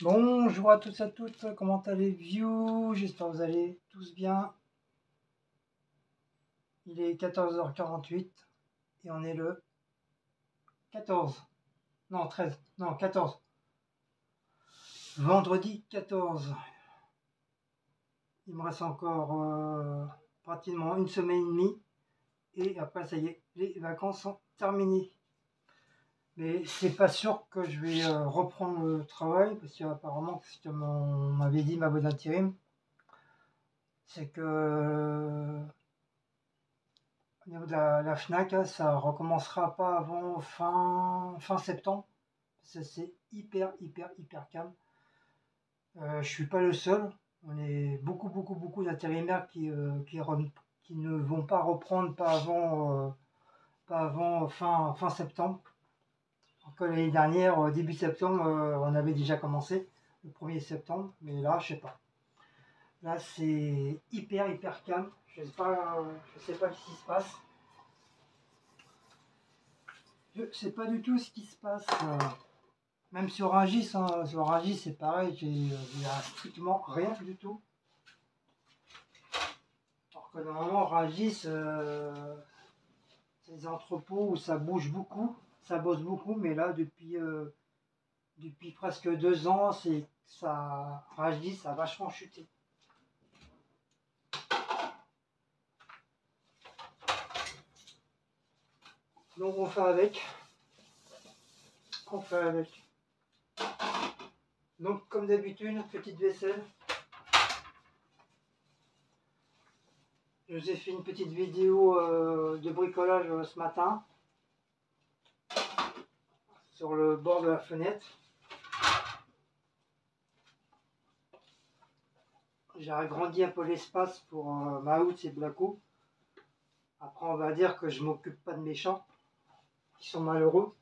Bonjour à tous et à toutes, comment allez-vous? J'espère que vous allez tous bien. Il est 14h48 et on est le 14, non 13, non 14. Vendredi 14. Il me reste encore pratiquement une semaine et demie et après ça y est, les vacances sont terminées. Mais c'est pas sûr que je vais reprendre le travail parce qu'apparemment, comme on m'avait dit ma boîte d'intérim, c'est que au niveau de la Fnac, ça recommencera pas avant fin septembre. C'est hyper calme. Je suis pas le seul. On est beaucoup d'intérimaires qui ne vont pas reprendre pas avant fin septembre. Alors que l'année dernière, début septembre, on avait déjà commencé le 1er septembre, mais là, je sais pas. Là, c'est hyper calme. Je sais pas ce qui se passe. Je sais pas du tout ce qui se passe. Même sur Rungis, sur Rungis c'est pareil, il n'y a strictement rien du tout. Alors que normalement, Rungis, c'est des entrepôts où ça bouge beaucoup, ça bosse beaucoup, mais là, depuis presque 2 ans, Rungis a vachement chuté. Donc on fait avec. Donc comme d'habitude, petite vaisselle. Je vous ai fait une petite vidéo de bricolage ce matin sur le bord de la fenêtre. J'ai agrandi un peu l'espace pour Maouts et Blacko. Après on va dire que je m'occupe pas de mes chats qui sont malheureux.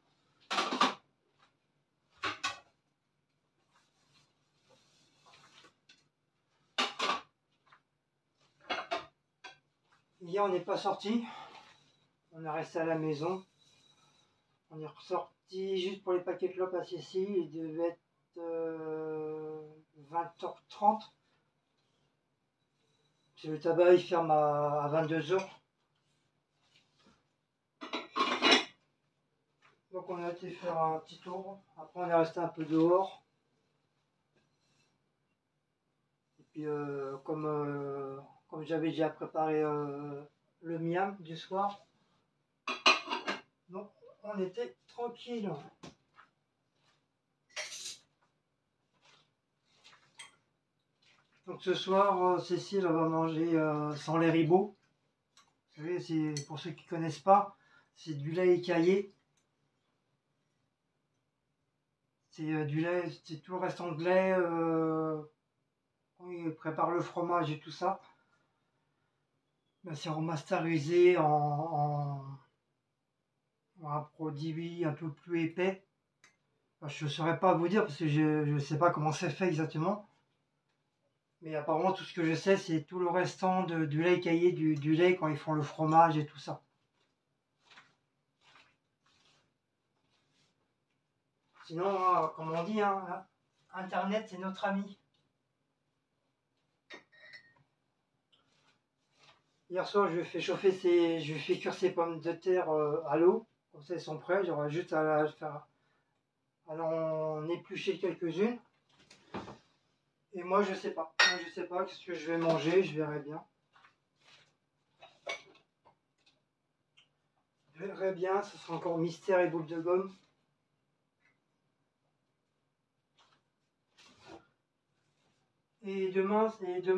Hier on n'est pas sorti, on est resté à la maison. On est ressorti juste pour les paquets de clopes à Cécile, il devait être 20h30. Parce que le tabac il ferme à 22h. Donc on a été faire un petit tour, après on est resté un peu dehors. Et puis comme j'avais déjà préparé le miam du soir, donc on était tranquille. Donc ce soir, Cécile va manger sans lait ribot. Vous savez, c'est pour ceux qui ne connaissent pas, c'est du lait écaillé. C'est du lait, c'est tout le restant de lait. Il prépare le fromage et tout ça. Ben, c'est remasterisé en un produit un peu plus épais. Enfin, je ne saurais pas vous dire parce que je ne sais pas comment c'est fait exactement. Mais apparemment, tout ce que je sais, c'est tout le restant du lait écaillé, du lait quand ils font le fromage et tout ça. Sinon, comme on dit, hein, Internet, c'est notre ami. Hier soir, je lui ai fait je lui ai fait cuire ses pommes de terre à l'eau. Comme ça, elles sont prêtes. J'aurai juste à en éplucher quelques-unes. Et moi, je sais pas. Moi, je sais pas ce que je vais manger. Je verrai bien. Je verrai bien. Ce sera encore mystère et boule de gomme. Et demain,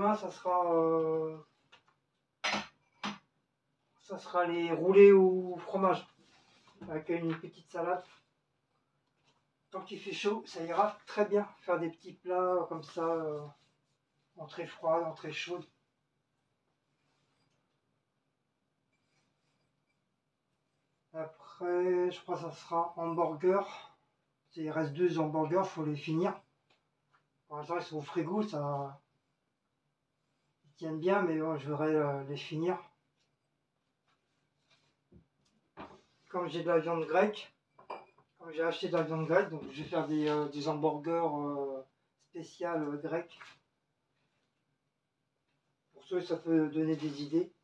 ça sera les roulés au fromage avec une petite salade. Tant qu'il fait chaud, ça ira très bien. Faire des petits plats comme ça, entrée froide, entrée chaude. Après, je crois que ça sera hamburger. Il reste 2 hamburgers, il faut les finir. Pour l'instant, ils sont au frigo, ça. Ils tiennent bien, mais bon, je voudrais les finir. Comme j'ai de la viande grecque, comme j'ai acheté de la viande grecque, donc je vais faire des hamburgers spécial grec. Pour ceux, ça peut donner des idées.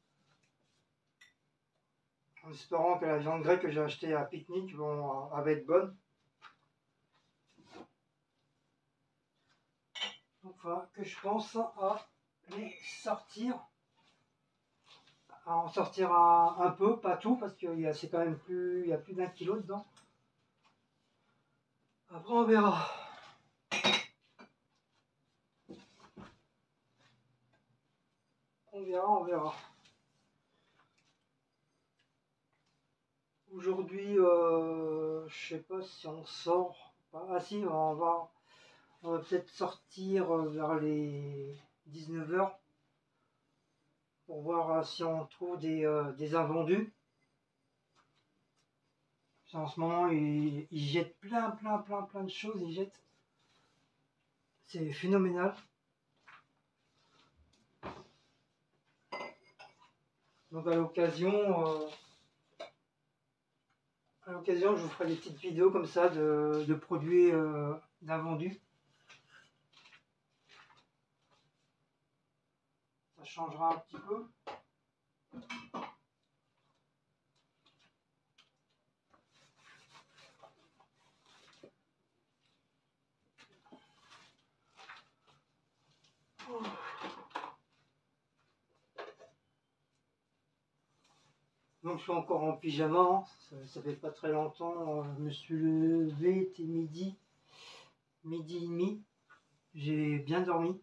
En espérant que la viande grecque que j'ai achetée à Picnic va être bonne. Donc voilà, que je pense à les sortir. À en sortir un peu, pas tout, parce que c'est quand même plus, il y a plus d'1 kilo dedans. Après on verra. On verra. Aujourd'hui, je sais pas si on sort. Ah si, on va peut-être sortir vers les 19 h pour voir si on trouve des invendus. En ce moment, ils jettent plein de choses. Ils jettent. C'est phénoménal. Donc à l'occasion, je vous ferai des petites vidéos comme ça de produits d'invendus. Ça changera un petit peu. Donc je suis encore en pyjama, ça fait pas très longtemps, je me suis levé, c'était midi et demi, j'ai bien dormi.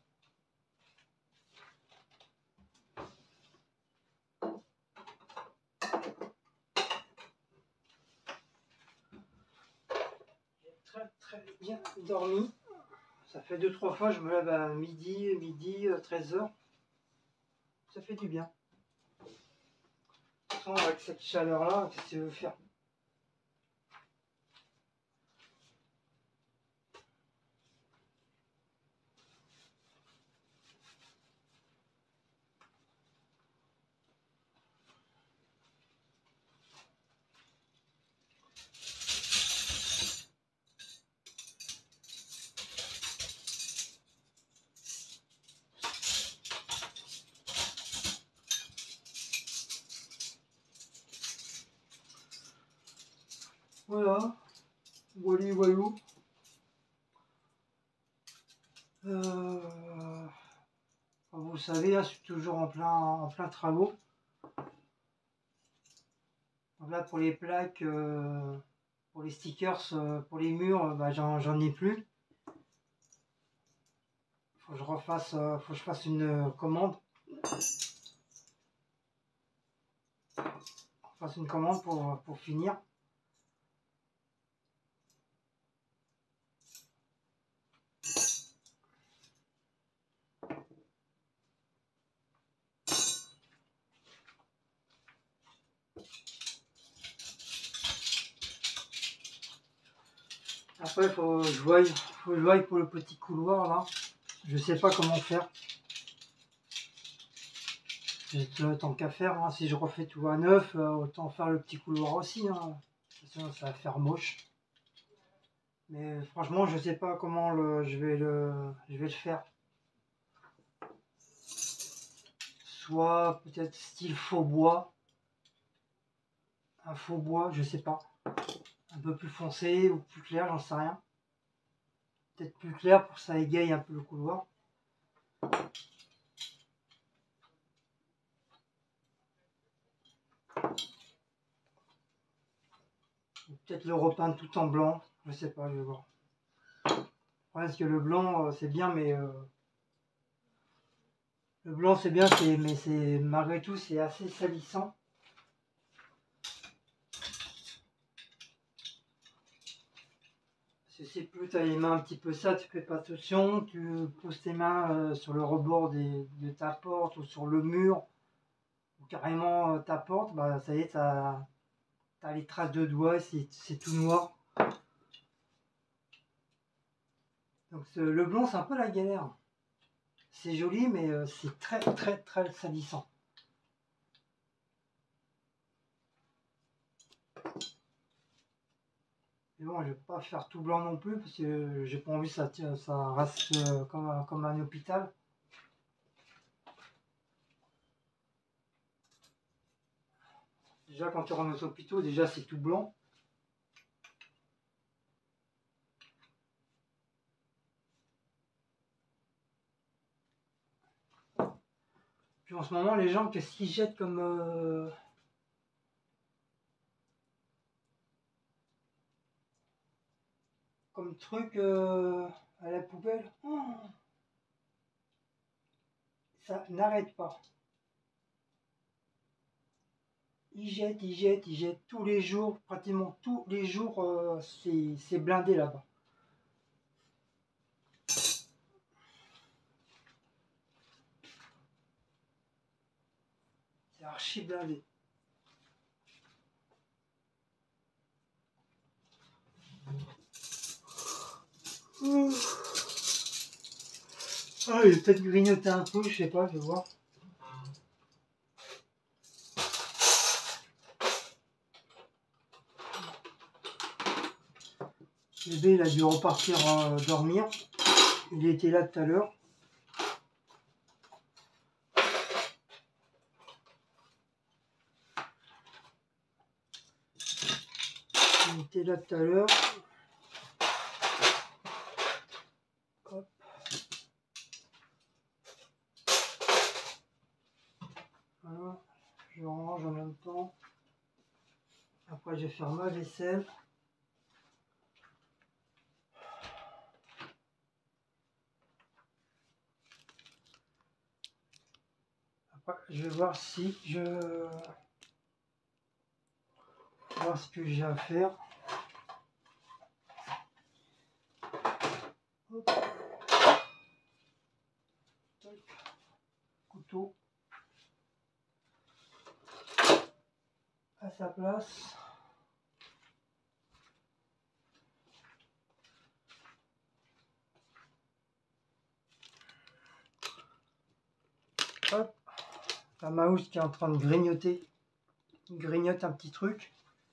J'ai très bien dormi, ça fait 2-3 fois je me lève à midi, 13 h, ça fait du bien. De toute façon avec cette chaleur là, qu'est-ce que tu veux faire? Voilà, voilou. Vous savez, je suis toujours en plein travaux. Donc là pour les plaques, pour les stickers, pour les murs, j'en ai plus. Faut que je fasse une commande. Fasse une commande pour finir. Après, faut que je voie pour le petit couloir là. Je sais pas comment faire. Tant qu'à faire, hein. Si je refais tout à neuf, autant faire le petit couloir aussi. Hein. Sinon, ça va faire moche. Mais franchement, je sais pas comment je vais le faire. Soit peut-être style faux bois. Un faux bois, je sais pas. Un peu plus foncé ou plus clair, j'en sais rien. Peut-être plus clair pour que ça égaye un peu le couloir. Peut-être le repeindre tout en blanc, je sais pas, je vais voir. Parce que le blanc c'est bien, mais le blanc c'est bien, mais c'est malgré tout c'est assez salissant. Si plus tu as les mains un petit peu ça, tu fais pas attention, tu poses tes mains sur le rebord de ta porte ou sur le mur, ou carrément ta porte, bah ça y est, t'as les traces de doigts, c'est tout noir. Donc le blanc c'est un peu la galère. C'est joli mais c'est très salissant. Mais bon, je vais pas faire tout blanc non plus parce que j'ai pas envie que ça reste comme un hôpital. Déjà quand tu rentres aux hôpitaux, déjà c'est tout blanc. Puis en ce moment, les gens, qu'est-ce qu'ils jettent comme truc à la poubelle? Oh, ça n'arrête pas. Ils jettent tous les jours, pratiquement tous les jours, c'est blindé là-bas. C'est archi blindé. Ah, il a peut-être grignoté un peu, je sais pas, je vais voir. Le bébé, il a dû repartir dormir. Il était là tout à l'heure. Il était là tout à l'heure. Hop. Voilà. Je range en même temps. Après, je vais faire ma vaisselle. Après, je vais voir si voir ce que j'ai à faire. Hop. Couteau à sa place. Hop. La mouse qui est en train de grignoter. Il grignote un petit truc.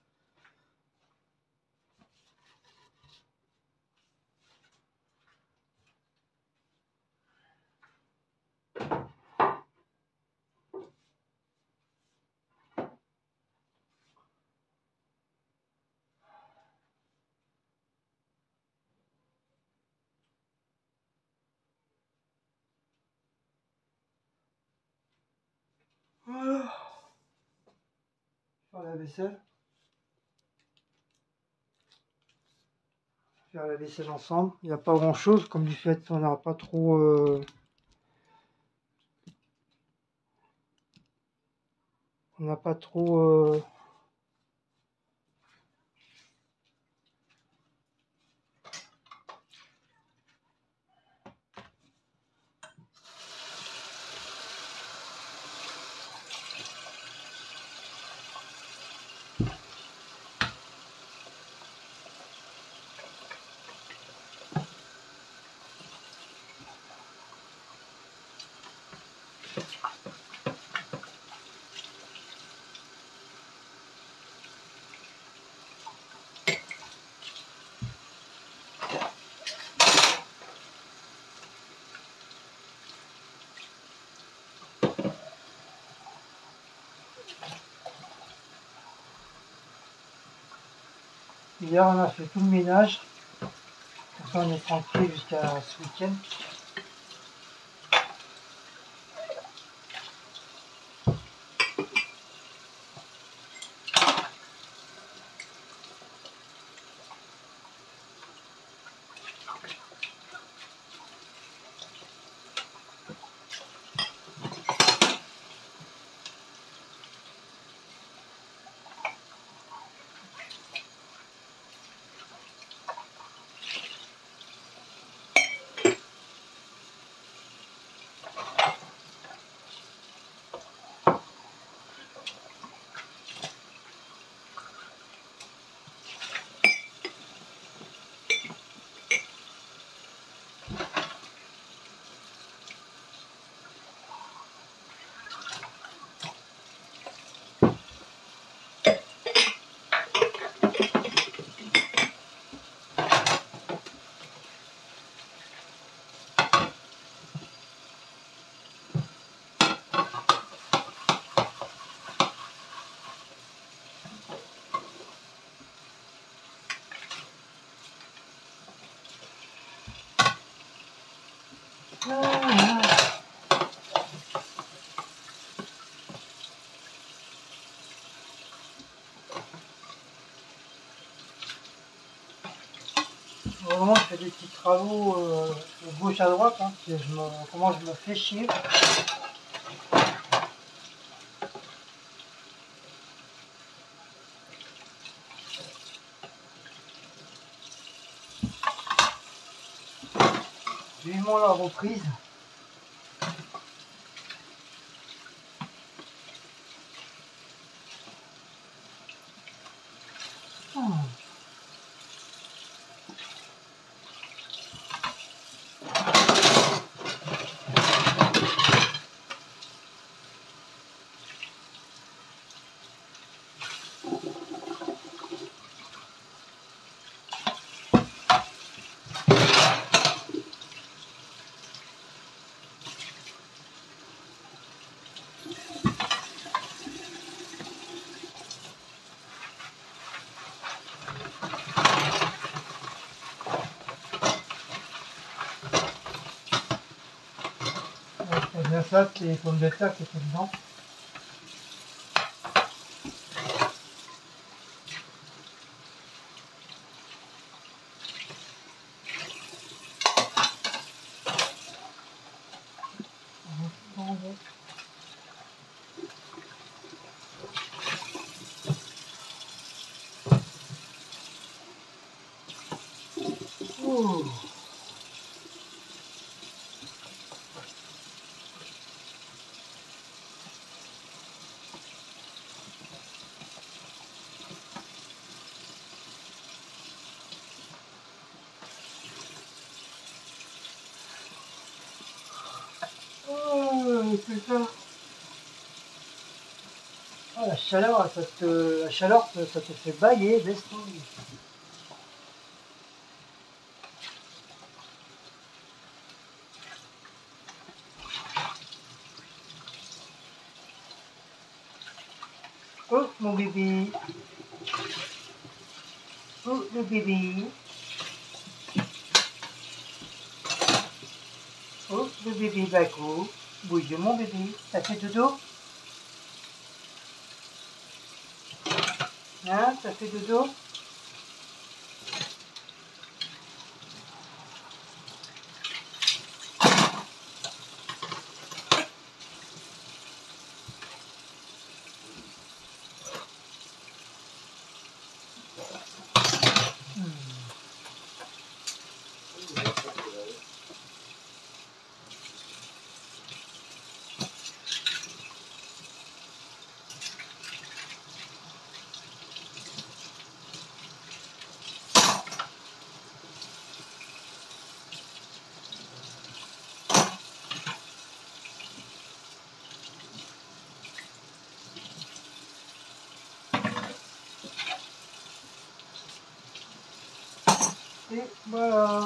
Voilà. Faire la vaisselle. Faire la vaisselle ensemble. Il n'y a pas grand chose, comme du fait qu'on n'a pas trop. On n'a pas trop. Hier, on a fait tout le ménage. Comme ça, on est tranquille jusqu'à ce week-end. Vraiment, je fais des petits travaux de gauche à droite, hein, comment je me fais chier. Vivement la reprise. C'est bien ça, c'est les pommes de terre qui étaient dedans. Ouh. Oh, putain. Ah, la chaleur, ça te fait bailler, laisse tomber. Oh, mon bébé. Oh, le bébé. Oh, le bébé Baco. Bouge mon bébé. T'as fait dodo? Hein, t'as fait dodo? Et voilà.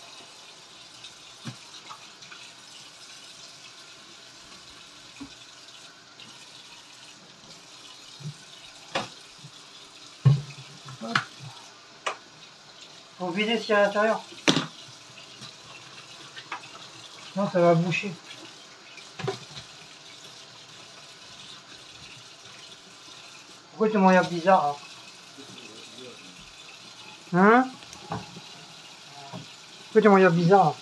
Faut vider ce qu'il y a à l'intérieur. Sinon ça va boucher. Pourquoi tu m'as l'air bizarre là? Hein? Pourquoi tu m'as l'air bizarre là?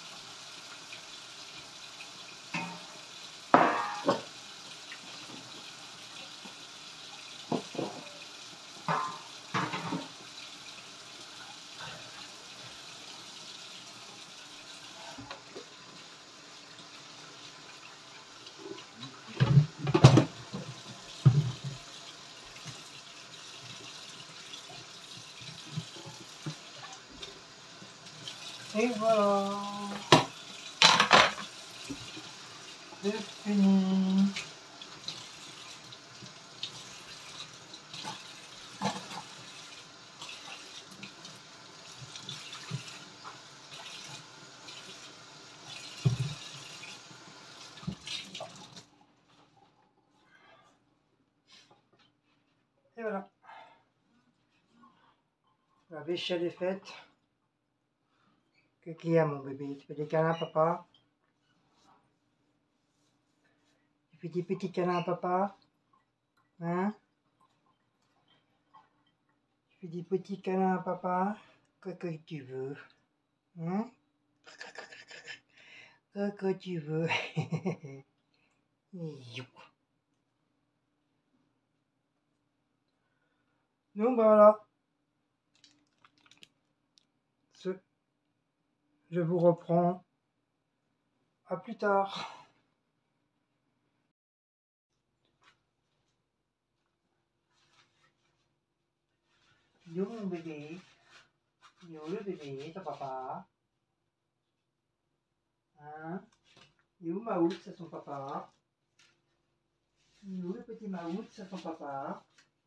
Et voilà. C'est fini. Et voilà. La vaisselle est faite. Qu'est-ce qu'il y a mon bébé? Tu fais des câlins à papa? Tu fais des petits câlins à papa? Hein? Tu fais des petits câlins à papa? Que tu veux. Hein? Que tu veux. Donc voilà. Je vous reprends. À plus tard. Yo mon bébé. Yo le bébé, ton papa. Hein? Yo Maout, c'est son papa. Yo le petit Maout, c'est son papa.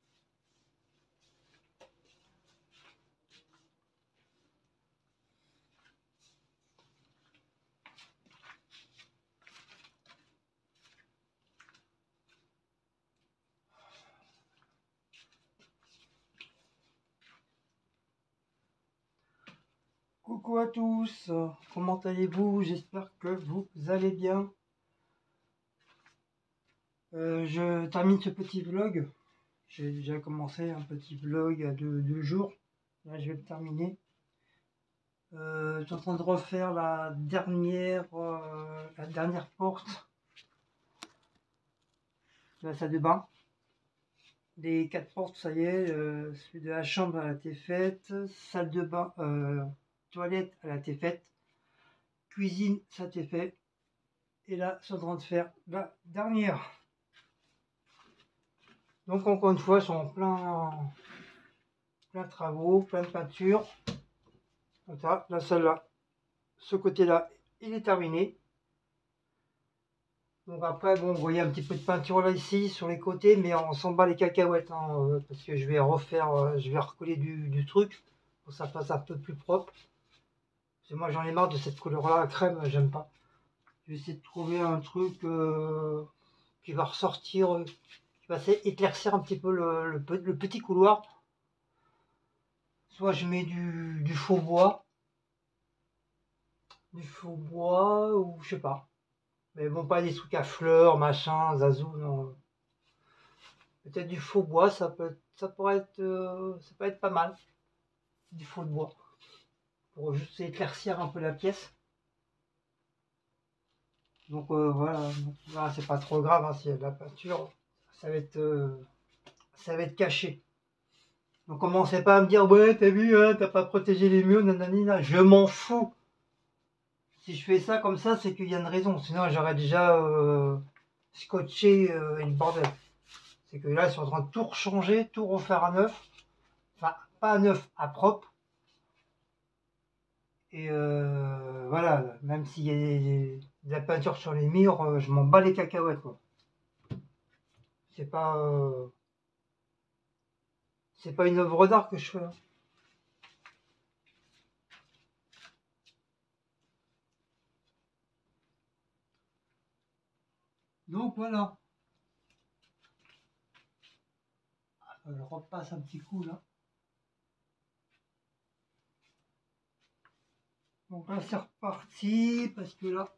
Coucou à tous, comment allez-vous? J'espère que vous allez bien. Je termine ce petit vlog. J'ai déjà commencé un petit vlog il y a deux jours. Là, je vais le terminer. Je suis en train de refaire la dernière porte de la salle de bain. Les 4 portes, ça y est, celui de la chambre elle a été faite, salle de bain, toilette elle a été faite, cuisine ça a été fait, et là je suis en train de faire la dernière. Donc encore une fois, je suis en plein travaux, plein de peinture. Comme ça, la salle là, ce côté là, il est terminé. Donc après, bon, vous voyez un petit peu de peinture là ici sur les côtés, mais on s'en bat les cacahuètes, hein, parce que je vais refaire, je vais recoller du truc pour que ça fasse un peu plus propre. Parce que moi j'en ai marre de cette couleur là, crème, j'aime pas. Je vais essayer de trouver un truc qui va ressortir, qui va éclaircir un petit peu le petit couloir. Soit je mets du faux bois, ou je sais pas. Mais bon, pas des trucs à fleurs, machin, zazou, non. Peut-être du faux bois, ça pourrait être pas mal. Du faux bois. Pour juste éclaircir un peu la pièce. Donc voilà, c'est pas trop grave, hein, s'il y a de la peinture, ça va être caché. Donc commencez pas à me dire, ouais, t'as vu, hein, t'as pas protégé les murs, nanana, je m'en fous. Si je fais ça comme ça, c'est qu'il y a une raison. Sinon, j'aurais déjà scotché le bordel. C'est que là, ils sont en train de tout rechanger, tout refaire à neuf. Enfin, pas à neuf, à propre. Et voilà, même s'il y a de la peinture sur les murs, je m'en bats les cacahuètes, quoi. C'est pas une œuvre d'art que je fais, hein. Donc voilà. Je repasse un petit coup là. Donc là c'est reparti parce que là,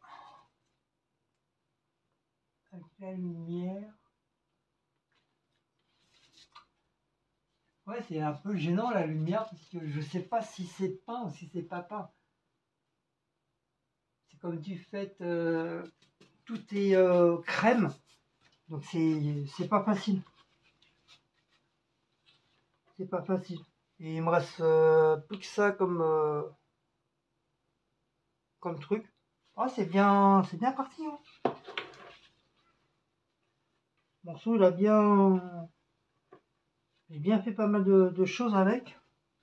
avec la lumière. Ouais, c'est un peu gênant la lumière parce que je sais pas si c'est peint ou si c'est pas peint. C'est comme du fait, tout est crème, donc c'est pas facile. C'est pas facile. Et il me reste plus que ça comme truc. Ah, c'est bien parti, hein. Mon morceau, j'ai bien fait pas mal de choses avec.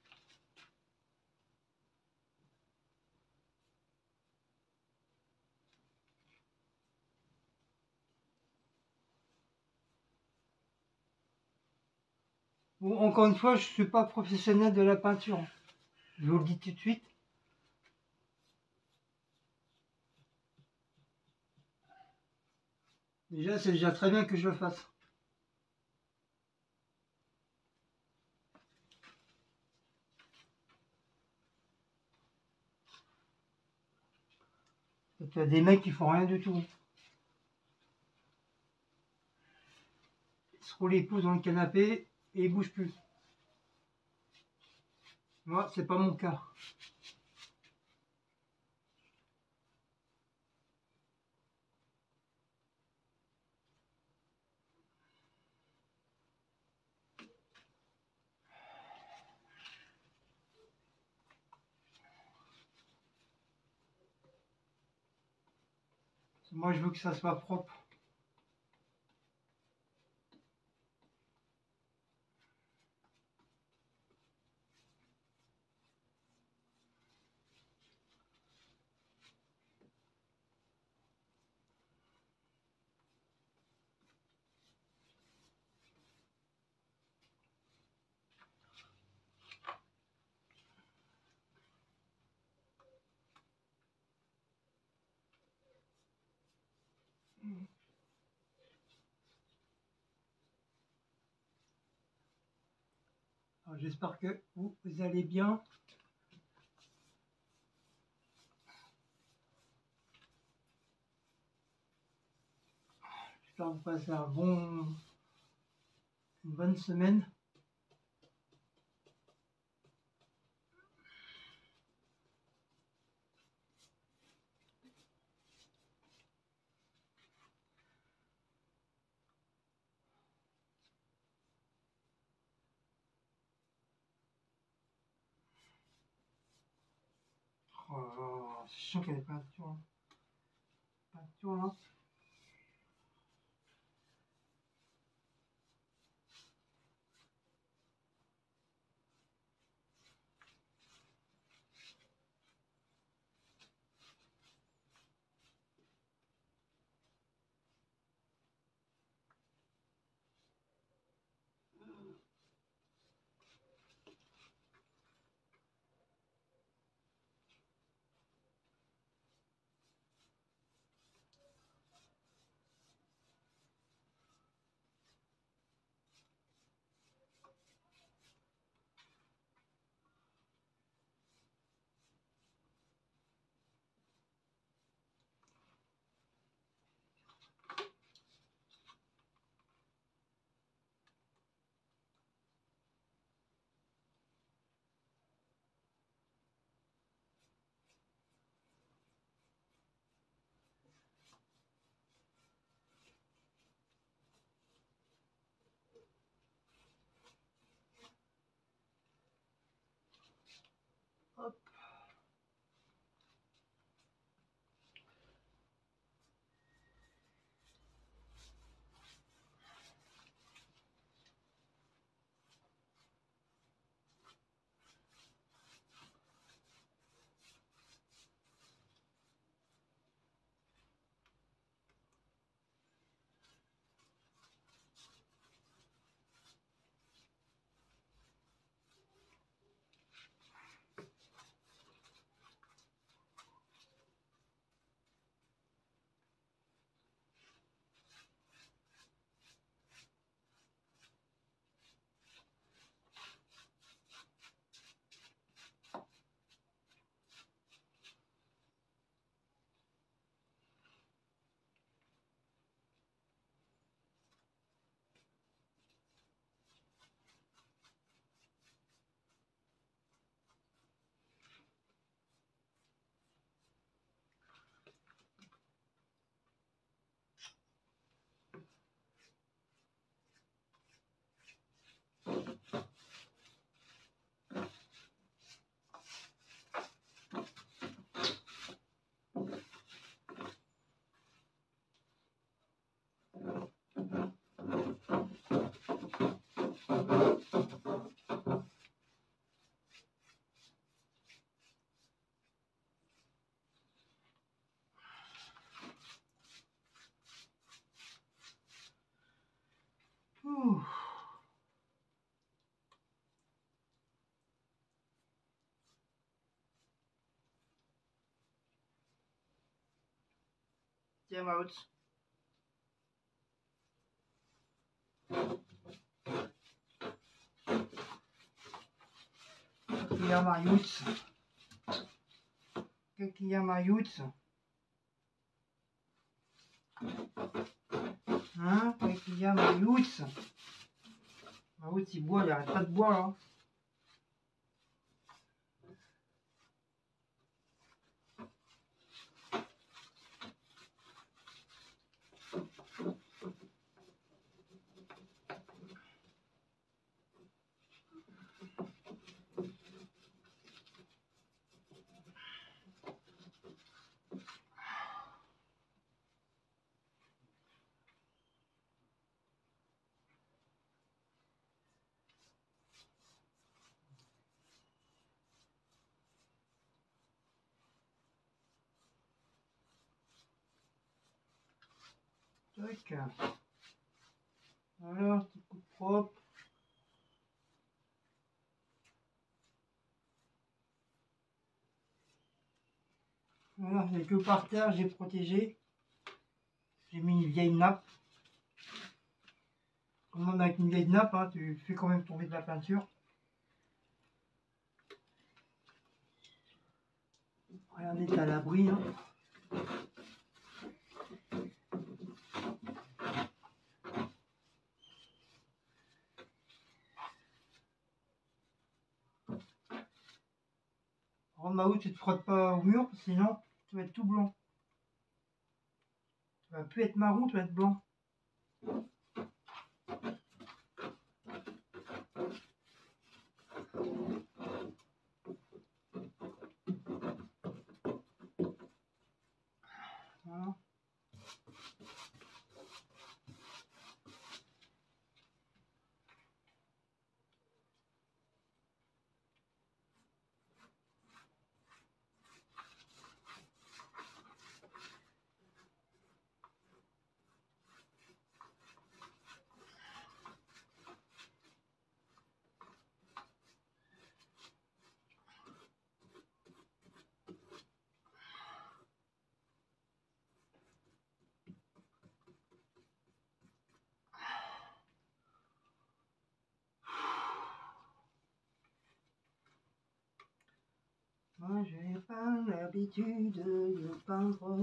Bon, encore une fois, je suis pas professionnel de la peinture. Je vous le dis tout de suite. Déjà, c'est déjà très bien que je le fasse. Il y a des mecs qui font rien du tout. Ils se roulent les pouces dans le canapé et ils bougent plus. Moi, c'est pas mon cas. Moi, je veux que ça soit propre. J'espère que vous allez bien. J'espère que vous passez une bonne semaine. Oh, c'est chiant qu'il n'y ait pas de peinture. Peinture là. Hop. Ouh. Time out. Kakia Marius. Kakia Marius. Hein? Kakia Marius. Marius il boit, il arrête pas de boire là. Tac. Voilà, petit coup de propre. Voilà, il n'y a que par terre, j'ai protégé. J'ai mis une vieille nappe. Comme on a avec une vieille nappe, hein, tu fais quand même tomber de la peinture. Regardez, t'es à l'abri. Hein. En Mao, tu te frottes pas au mur, sinon tu vas être tout blanc. Tu vas plus être marron, tu vas être blanc. Voilà. Moi, j'ai pas l'habitude de peindre.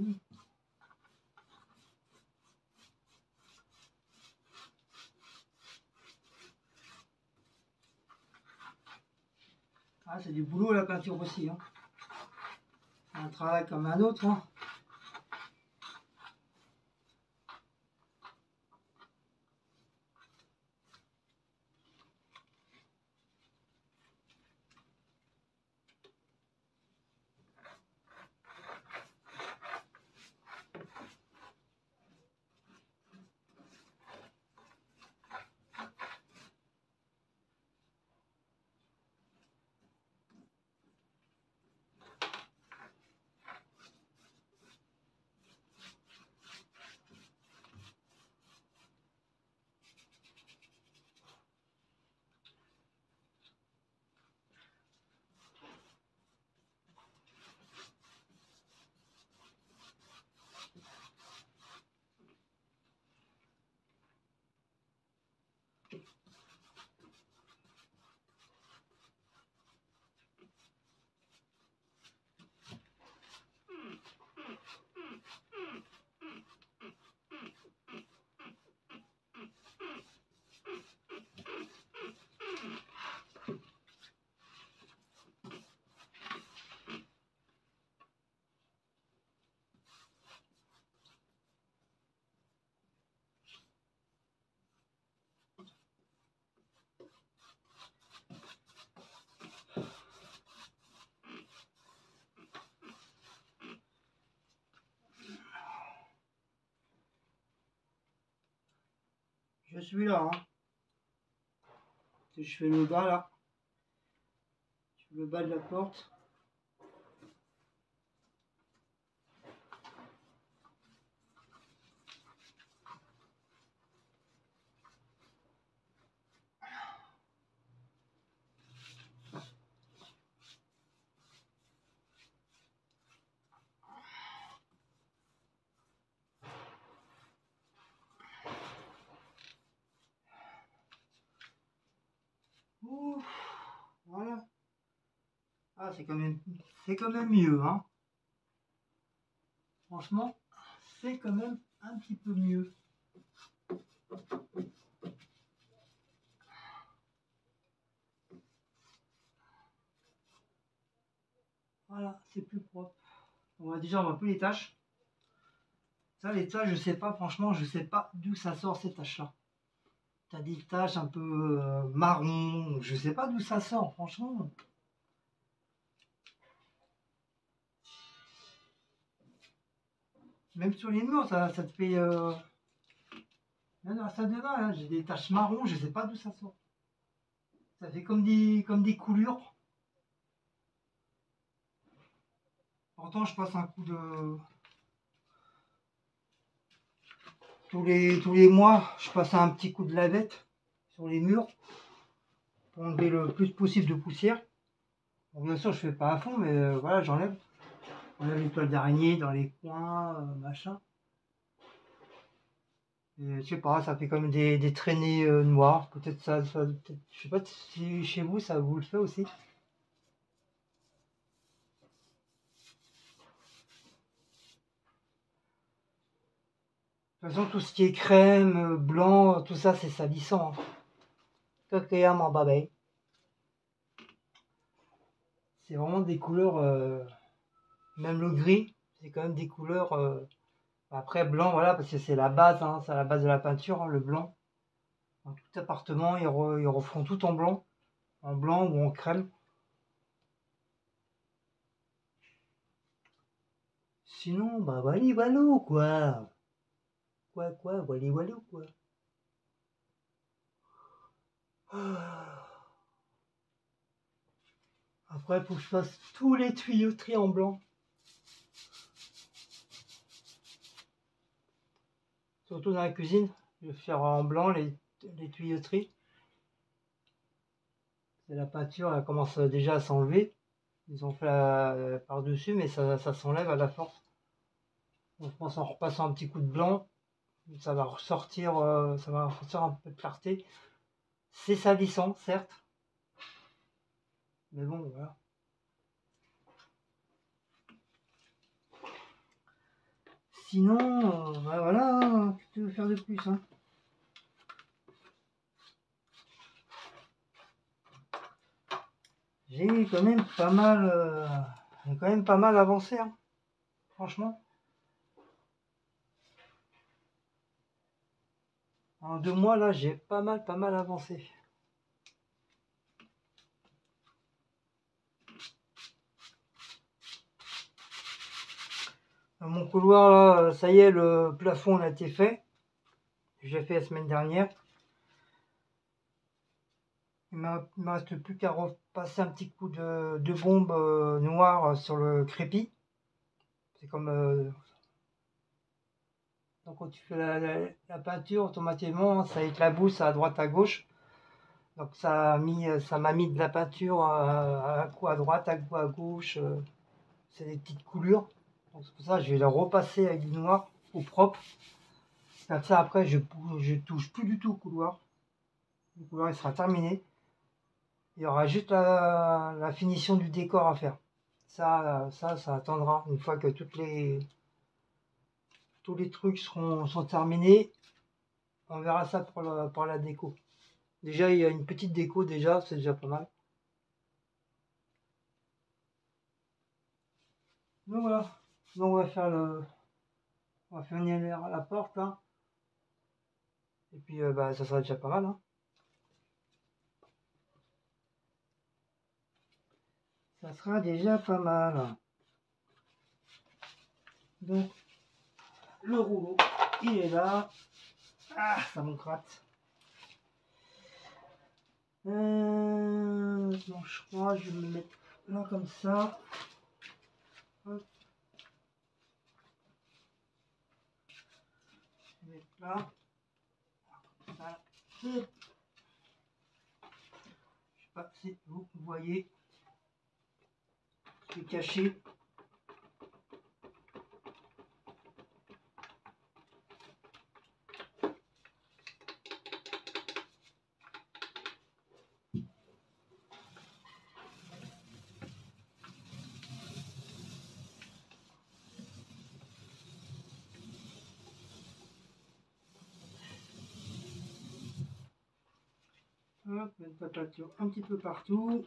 Ah, c'est du boulot la peinture aussi. Hein. C'est un travail comme un autre. Hein. Je suis là. Hein. Je fais le bas là. Je fais le bas de la porte. Ouf, voilà. Ah, c'est quand même mieux, hein. Franchement, c'est quand même un petit peu mieux. Voilà, c'est plus propre. Déjà, on voit plus les taches. Ça, les taches, je sais pas, franchement, je sais pas d'où ça sort ces taches-là. T'as des taches un peu marron, je sais pas d'où ça sort, franchement. Même sur les murs, ça te fait. Là, ça de là, hein, j'ai des taches marron, je sais pas d'où ça sort. Ça fait comme des coulures. Pourtant, je passe un coup de. tous les mois, je passe un petit coup de lavette sur les murs pour enlever le plus possible de poussière. Bon, bien sûr, je fais pas à fond, mais voilà, j'enlève. J'enlève les toiles d'araignée dans les coins, machin. Et, je sais pas, ça fait comme des traînées noires. Peut-être je sais pas si chez vous ça vous le fait aussi. De toute façon, tout ce qui est crème, blanc, tout ça, c'est salissant. Kakea en babay. C'est vraiment des couleurs, même le gris, c'est quand même des couleurs. Après, blanc, voilà, parce que c'est la base, hein, c'est la base de la peinture, hein, le blanc. Dans tout appartement, ils refont tout en blanc ou en crème. Sinon, bah, wally walou, quoi. Quoi, wally walou, quoi. Après, il faut que je fasse tous les tuyauteries en blanc. Surtout dans la cuisine, je vais faire en blanc les tuyauteries. La peinture, elle commence déjà à s'enlever. Ils ont fait par-dessus, mais ça s'enlève à la force. Donc, je pense en repassant un petit coup de blanc, ça va ressortir un peu de clarté. C'est salissant, certes. Mais bon, voilà. Sinon, bah voilà, qu'est-ce que tu veux faire de plus, hein? J'ai quand même pas mal avancé, hein, franchement. En 2 mois, là, j'ai pas mal avancé. Dans mon couloir, là, ça y est, le plafond a été fait. J'ai fait la semaine dernière. Il me reste plus qu'à repasser un petit coup de bombe noire sur le crépi. C'est comme donc quand tu fais la peinture, automatiquement, ça éclabousse à droite à gauche. Donc ça m'a mis de la peinture à coup à droite, à coup à gauche. C'est des petites coulures. Donc c'est pour ça que je vais la repasser avec du noir au propre. Comme ça après je touche plus du tout au couloir. Le couloir il sera terminé. Il y aura juste la finition du décor à faire. Ça attendra une fois que tous les trucs sont terminés. On verra ça pour la déco. Déjà, il y a une petite déco déjà, c'est déjà pas mal. Donc voilà. Donc on va faire venir la porte là. Et puis bah, ça sera déjà pas mal. Hein. Ça sera déjà pas mal. Donc le rouleau, il est là. Ah, ça me gratte. Non, je crois que je vais me mettre là comme ça. Hop. Je vais mettre là. Voilà. Je sais pas si vous voyez. C'est caché. Hop, mettre la peinture un petit peu partout.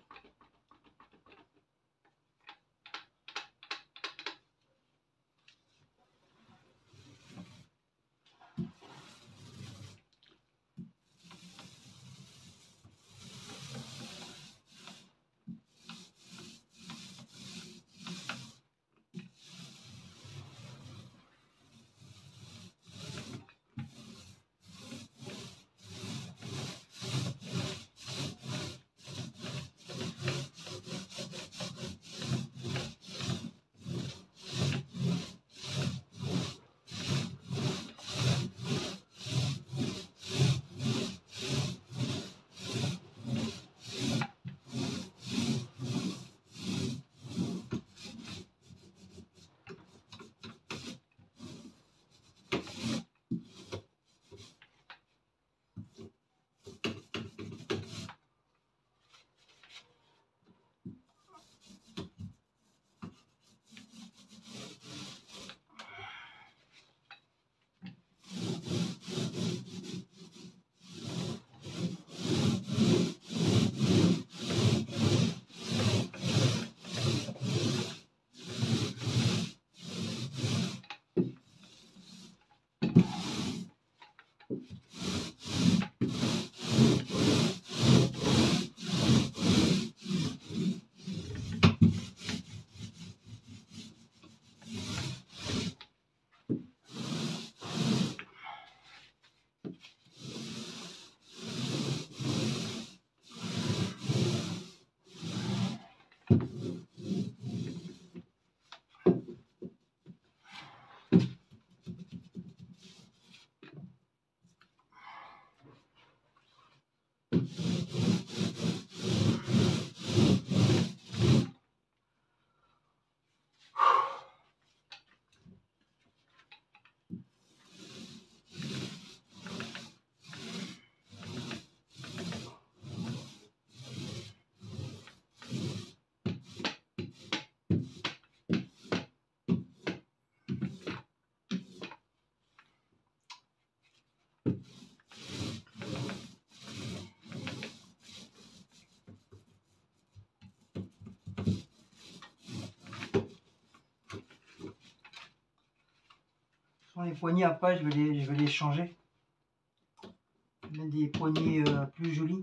Les poignées après je vais les changer. Je vais mettre des poignées plus jolies.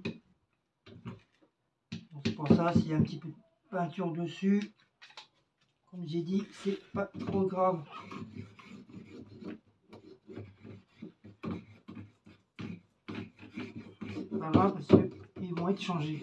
C'est pour ça, s'il y a un petit peu de peinture dessus, comme j'ai dit, c'est pas trop grave. C'est pas grave parce qu'ils vont être changés.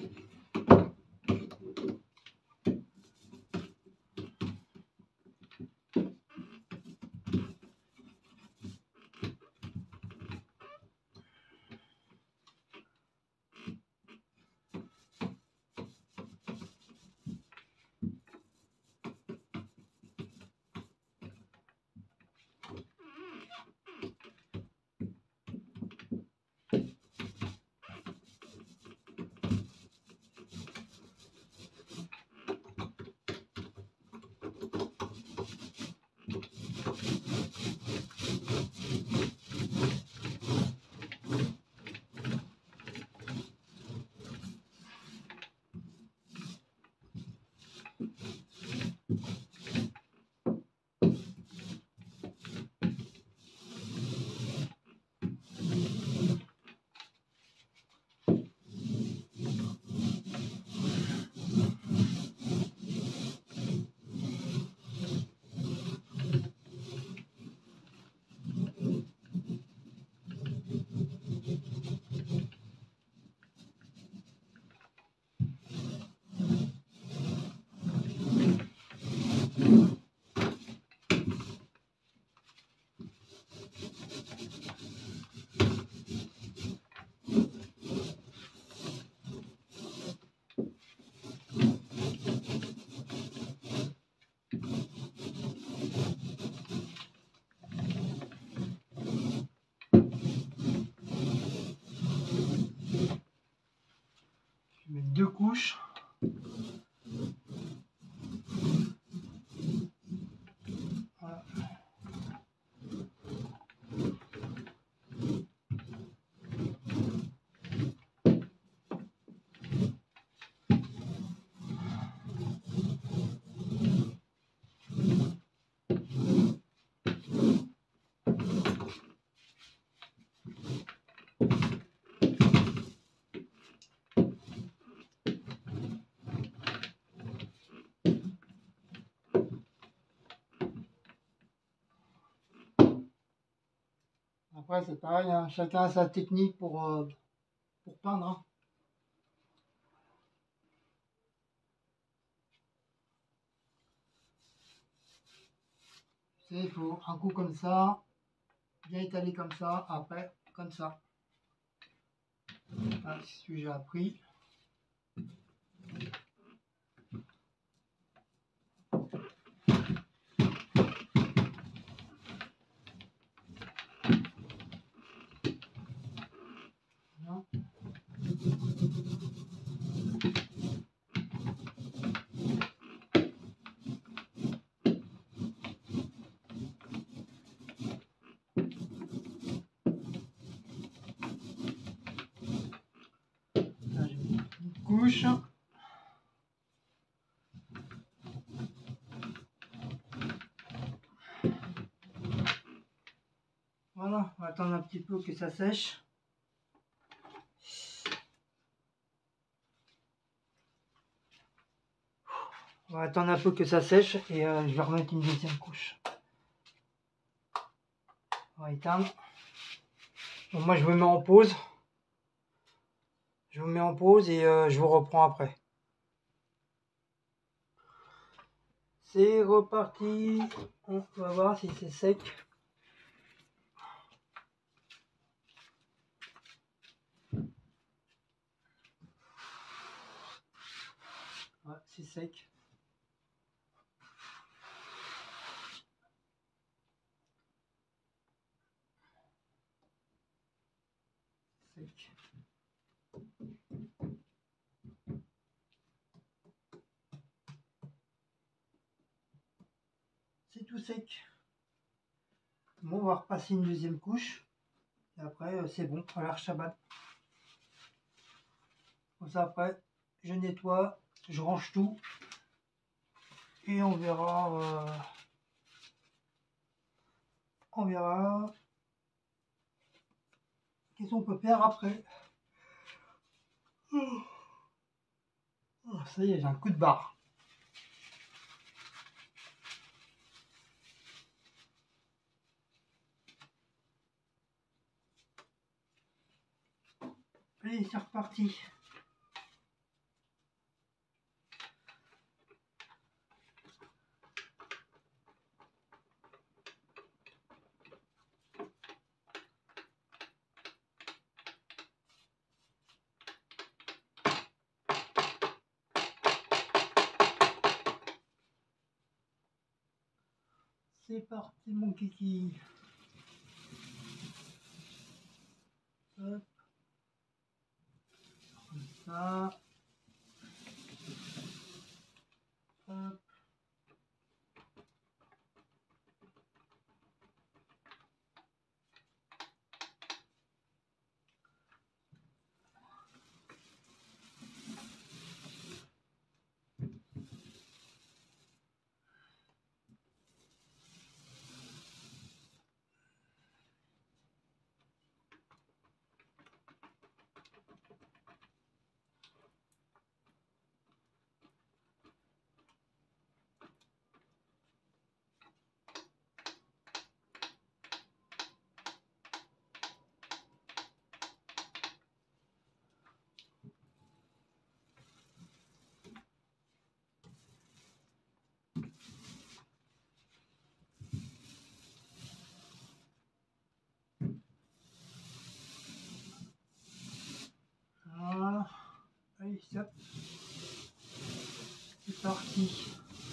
Je vais mettre 2 couches. Voilà. Après c'est pareil, hein, chacun a sa technique pour peindre. Hein. Il faut un coup comme ça, bien étalé comme ça, après comme ça. Voilà, c'est ce que j'ai appris. Voilà. Là, j'ai mis une couche. Voilà, on va attendre un petit peu que ça sèche. On va attendre un peu que ça sèche et je vais remettre une deuxième couche. On va éteindre. Bon, moi je me mets en pause. Je vous mets en pause et je vous reprends après. C'est reparti. On va voir si c'est sec. Ouais, c'est sec. Sec. C'est tout sec. Bon, on va repasser une deuxième couche. Et après, c'est bon, on la rechabane. Comme ça, après, je nettoie, je range tout. Et on verra. On verra qu'est-ce qu'on peut faire après. Ça y est, j'ai un coup de barre. Allez, c'est reparti. C'est parti mon kiki. Hop. Comme ça. Hop. Voilà. Allez, stop. C'est parti.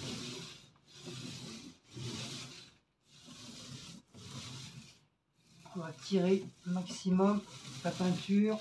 On va tirer le maximum la peinture.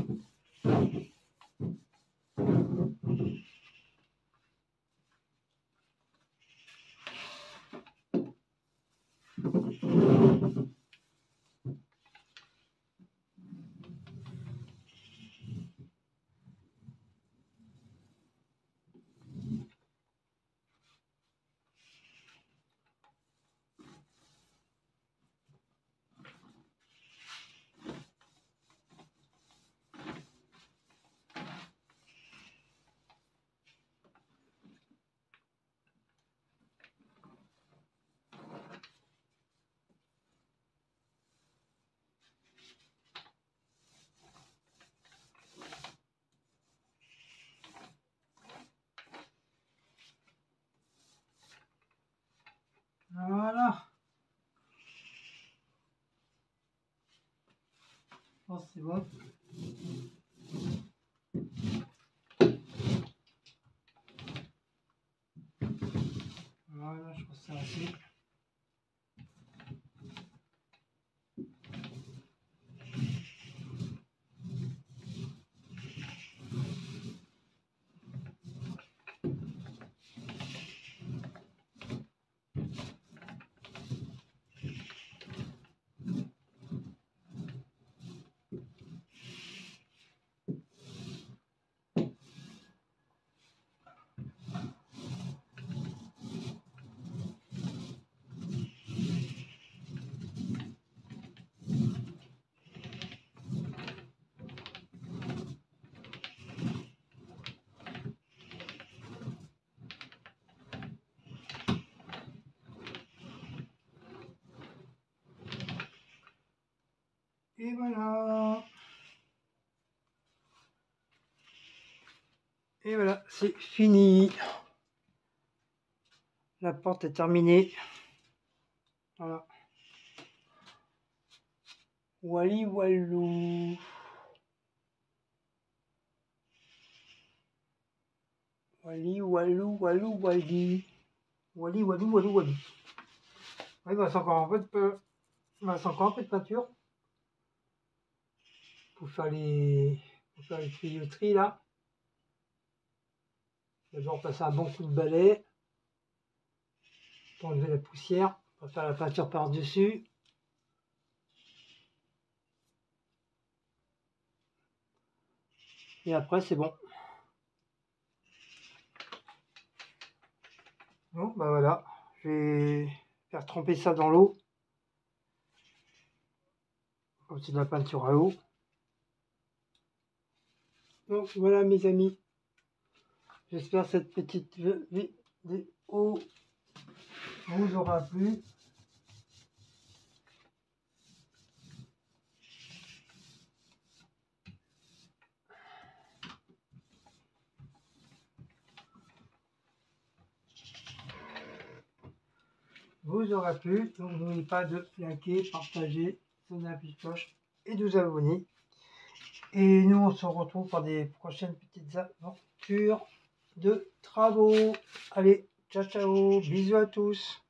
Voilà. Oh, c'est bon. Voilà, je pense que c'est assez. Et voilà. Et voilà, c'est fini. La porte est terminée. Voilà. Wally Wallou. Wally Wallou Wallou Wally. Wally Wallou Wallou Wally. Oui, bah, c'est encore un peu de peinture. Pour faire les tuyauteries là. D'abord passer un bon coup de balai pour enlever la poussière, pour faire la peinture par-dessus. Et après c'est bon. Bon bah voilà, je vais faire tremper ça dans l'eau. Comme c'est de la peinture à l'eau. Donc voilà mes amis. J'espère que cette petite vidéo vous aura plu. Donc n'oubliez pas de liker, partager, sonner la petite cloche et de vous abonner. Et nous on se retrouve pour des prochaines petites aventures de travaux. Allez, ciao ciao, bisous à tous.